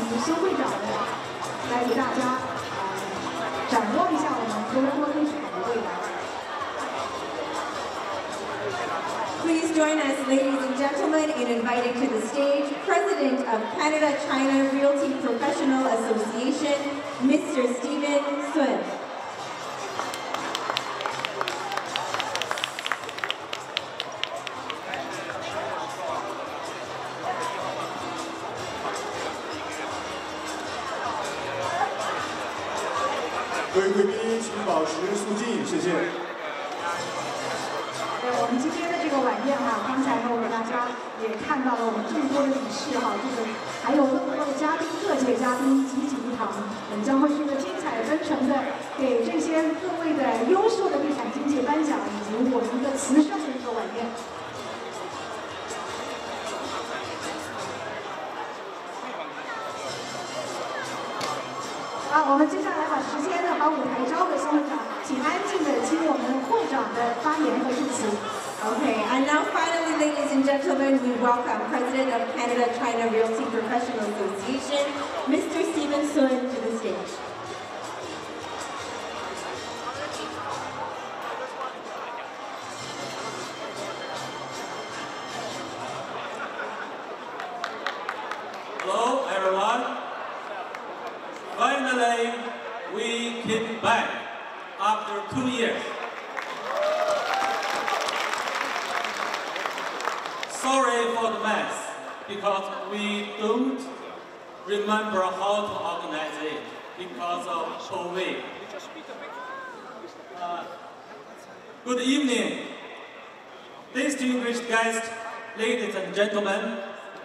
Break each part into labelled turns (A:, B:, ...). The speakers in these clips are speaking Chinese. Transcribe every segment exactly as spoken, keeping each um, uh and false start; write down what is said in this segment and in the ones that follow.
A: 请孙会长呢来给大家呃展望一下我们多伦多黑水港的未来。
B: Please join us, ladies and gentlemen, in inviting to the stage President of Canada-China Realty Professional Association, Mister Stephen Sun.
C: 各位贵宾，请保持肃静，谢谢。
A: 对，我们今天的这个晚宴哈，刚才呢，我给大家也看到了我们这么多的理事哈，这个还有那么多的嘉宾，各界嘉宾齐聚一堂，我们将会是一个精彩纷呈的，给这些各位的优秀的地产经济颁奖，以及我们一个慈善的一个晚宴。 好，我们接下来把时间呢，把舞台交给孙会长，请安静的听我们会长的发言和致辞。
B: Okay, and now finally, ladies and gentlemen, we welcome President of Canada-China Realty Professional Association, Mister Stephen Sun, to the stage.
D: Hello, everyone. Finally, we came back after two years. Sorry for the mess, because we don't remember how to organize it because of COVID. Uh, good evening, distinguished guests, ladies and gentlemen.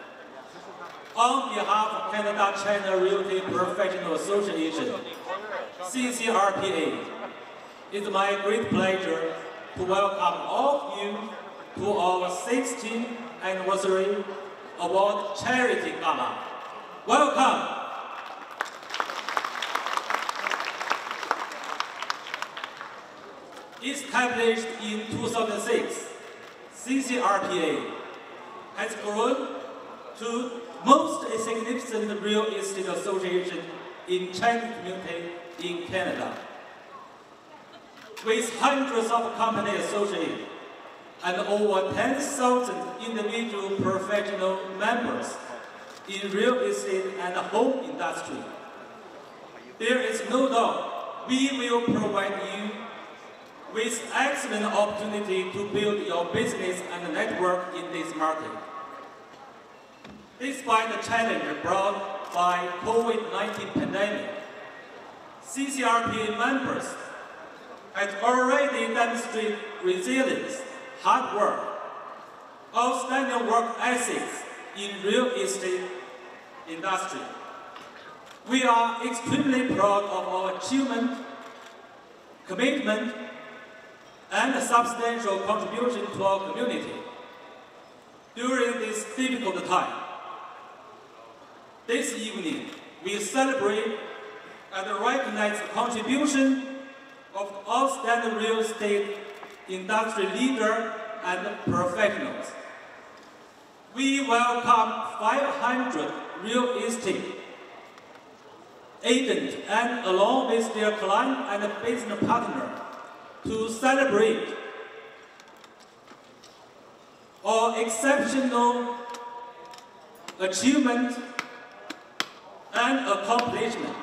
D: On behalf of Canada-China Realty Professional Association, C C R P A, it's my great pleasure to welcome all of you to our sixteenth Anniversary Award Charity Gala. Welcome! Established in two thousand six, C C R P A has grown to most significant real estate association in Chinese community in Canada. With hundreds of company associates and over ten thousand individual professional members in real estate and home industry, there is no doubt we will provide you with excellent opportunity to build your business and network in this market. Despite the challenge brought by COVID nineteen pandemic, C C R P A members have already demonstrated resilience, hard work, outstanding work ethics in real estate industry. We are extremely proud of our achievement, commitment, and substantial contribution to our community during this difficult time. This evening, we celebrate and recognize the contribution of outstanding real estate industry leaders and professionals. We welcome five hundred real estate agents and along with their client and business partner to celebrate our exceptional achievement and accomplishment.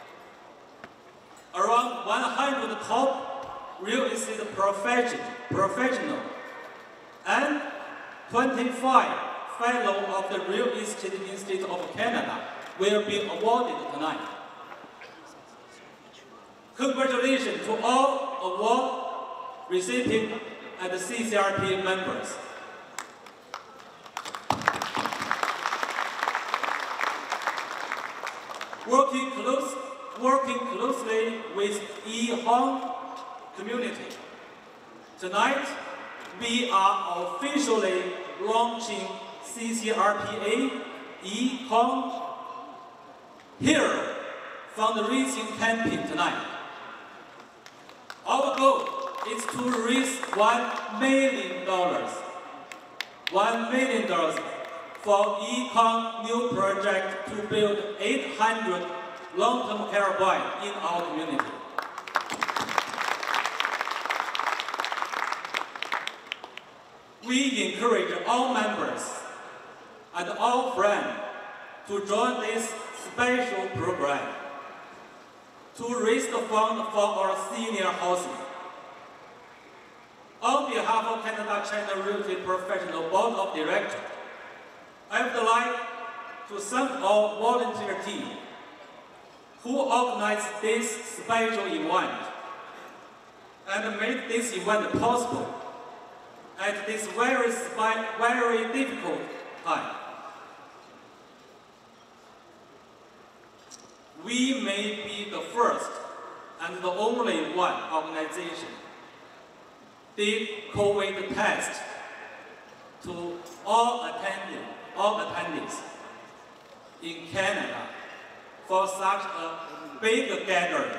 D: Around one hundred top real estate profession, professional and twenty-five fellows of the Real Estate Institute of Canada will be awarded tonight. Congratulations to all award recipients and C C R P A members. Working, close, working closely with E Hong community. Tonight, we are officially launching C C R P A E Hong Hero fundraising campaign tonight. Our goal is to raise one million dollars, one million dollars for Econ new project to build eight hundred long-term care beds in our community. We encourage all members and all friends to join this special program to raise the fund for our senior housing. On behalf of Canada China Realty Professional Board of Directors, I would like to thank our volunteer team who organized this special event and made this event possible at this very, very difficult time. We may be the first and the only one organization did COVID test to all attending, all attendees in Canada for such a big gathering.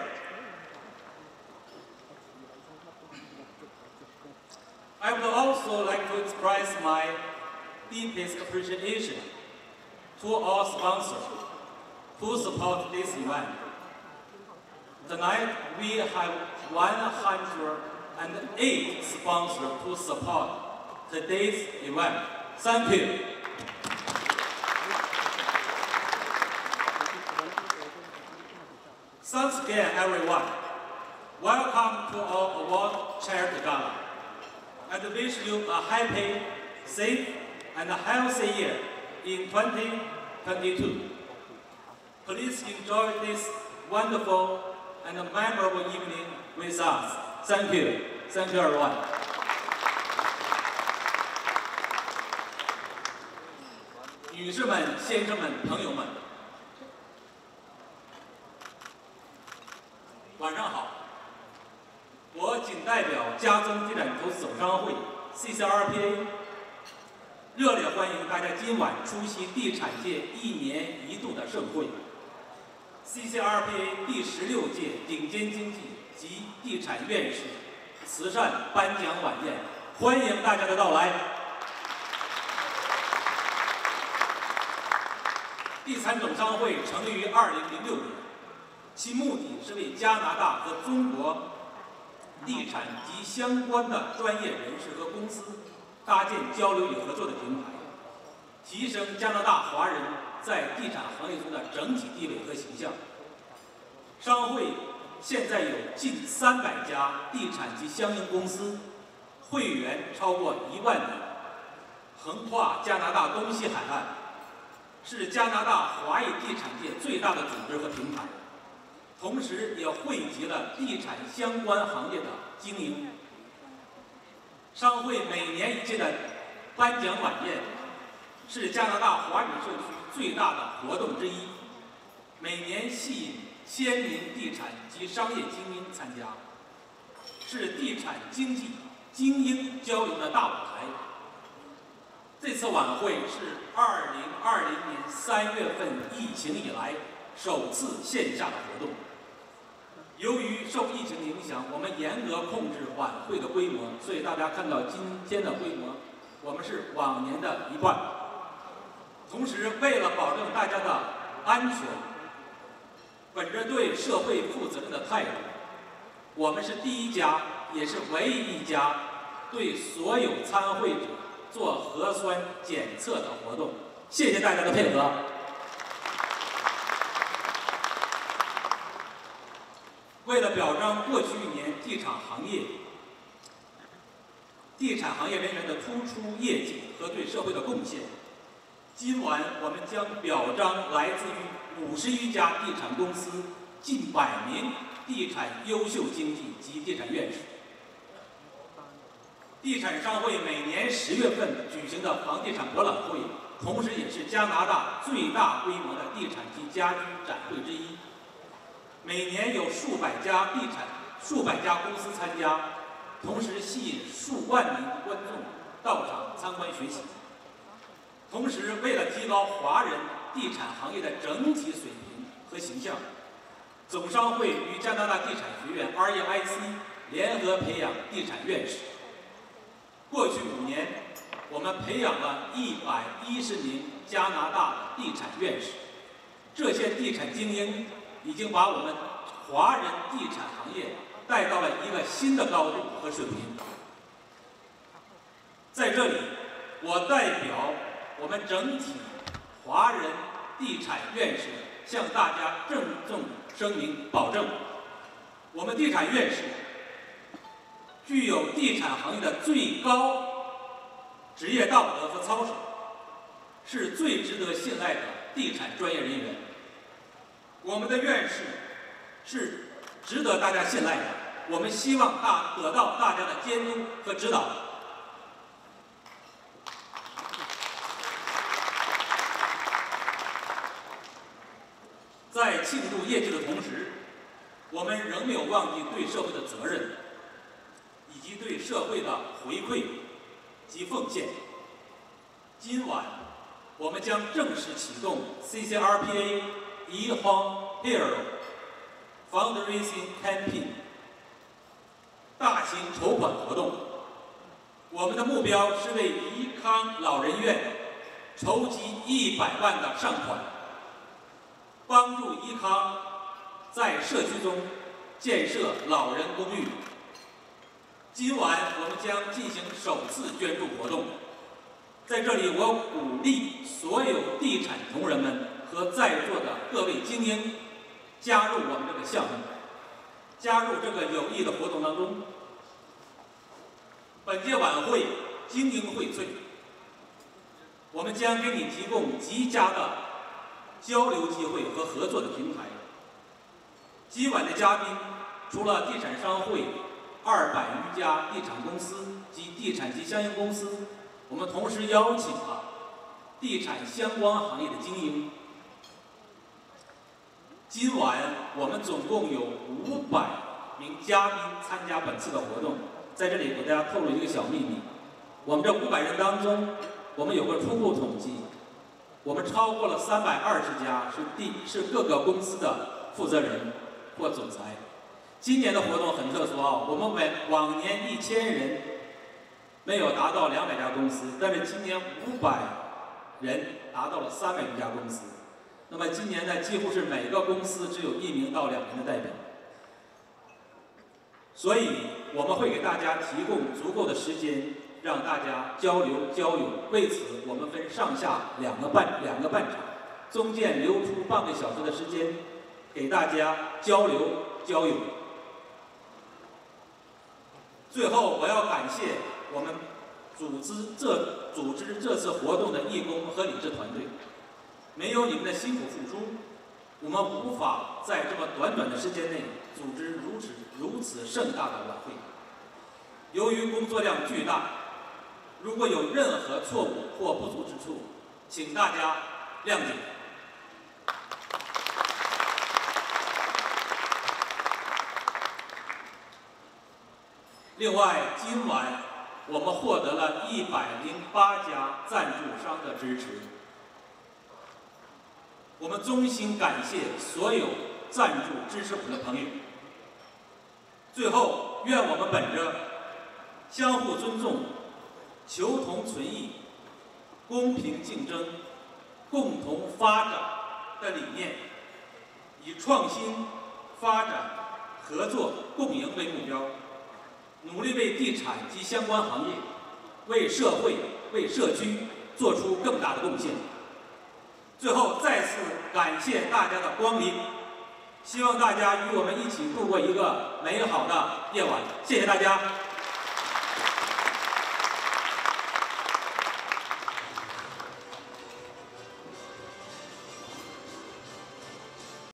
D: I would also like to express my deepest appreciation to our sponsors who support this event. Tonight, we have one hundred eight sponsors to support today's event. Thank you. Thanks again, everyone. Welcome to our award charity gala. And wish you a happy, safe, and healthy year in twenty twenty-two. Please enjoy this wonderful and memorable evening with us. Thank you. Thank you, everyone. 女士们、先生们、朋友们，晚上好。我谨代表嘉增地产投资总商会 C C R P A， 热烈欢迎大家今晚出席地产界一年一度的盛会 ——C C R P A 第十六届顶尖经济及地产院士慈善颁奖晚宴，欢迎大家的到来。地产总商会成立于二零零六年，其目的是为加拿大和中国地产及相关的专业人士和公司搭建交流与合作的平台，提升加拿大华人在地产行业中的整体地位和形象。商会现在有近三百家地产及相应公司，会员超过一万人，横跨加拿大东西海岸，是加拿大华裔地产界最大的组织和平台。同时也汇集了地产相关行业的经营。商会每年一届的颁奖晚宴是加拿大华语社区最大的活动之一，每年吸引先民地产及商业精英参加，是地产经济精英交流的大舞台。这次晚会是二零二零年三月份疫情以来首次线下的活动。由于受疫情影响，我们严格控制晚会的规模，所以大家看到今天的规模，我们是往年的一半。同时，为了保证大家的安全，本着对社会负责任的态度，我们是第一家，也是唯一一家对所有参会者做核酸检测的活动。谢谢大家的配合。为了表彰过去一年地产行业、地产行业人员的突出业绩和对社会的贡献，今晚我们将表彰来自于五十余家地产公司、近百名地产优秀经济及地产院士。地产商会每年十月份举行的房地产博览会，同时也是加拿大最大规模的地产及家居展会之一。每年有数百家地产、数百家公司参加，同时吸引数万名观众到场参观学习。同时，为了提高华人地产行业的整体水平和形象，总商会与加拿大地产学院 R E I C 联合培养地产院士。过去五年， 我们培养了一百一十名加拿大的地产院士，这些地产精英已经把我们华人地产行业带到了一个新的高度和水平。在这里，我代表我们整体华人地产院士向大家郑重声明保证，我们地产院士具有地产行业的最高职业道德和操守，是最值得信赖的地产专业人员。我们的院士是值得大家信赖的，我们希望大得到大家的监督和指导。在庆祝业绩的同时，我们仍没有忘记对社会的责任，以及对社会的回馈及奉献。今晚，我们将正式启动 C C R P A Yi Hong Hero Fundraising Campaign 大型筹款活动。我们的目标是为宜康老人院筹集一百万的善款，帮助宜康在社区中建设老人公寓。今晚我们将进行首次捐助活动，在这里我鼓励所有地产同仁们和在座的各位精英加入我们这个项目，加入这个有益的活动当中。本届晚会精英荟萃，我们将给你提供极佳的交流机会和合作的平台。今晚的嘉宾除了地产商会二百余家地产公司及地产及相应公司，我们同时邀请了地产相关行业的精英。今晚我们总共有五百名嘉宾参加本次的活动。在这里给大家透露一个小秘密，我们这五百人当中，我们有个初步统计，我们超过了三百二十家是地是各个公司的负责人或总裁。今年的活动很特殊啊，我们往往年一千人没有达到两百家公司，但是今年五百人达到了三百余家公司。那么今年呢，几乎是每个公司只有一名到两名的代表。所以我们会给大家提供足够的时间，让大家交流交友。为此，我们分上下两个半两个半场，中间留出半个小时的时间，给大家交流交友。最后，我要感谢我们组织这组织这次活动的义工和理事团队，没有你们的辛苦付出，我们无法在这么短短的时间内组织如此如此盛大的晚会。由于工作量巨大，如果有任何错误或不足之处，请大家谅解。另外，今晚我们获得了一百零八家赞助商的支持，我们衷心感谢所有赞助支持我们的朋友。最后，愿我们本着相互尊重、求同存异、公平竞争、共同发展的理念，以创新、发展、合作、共赢为目标，努力为地产及相关行业、为社会、为社区做出更大的贡献。最后，再次感谢大家的光临，希望大家与我们一起度过一个美好的夜晚。谢谢大家。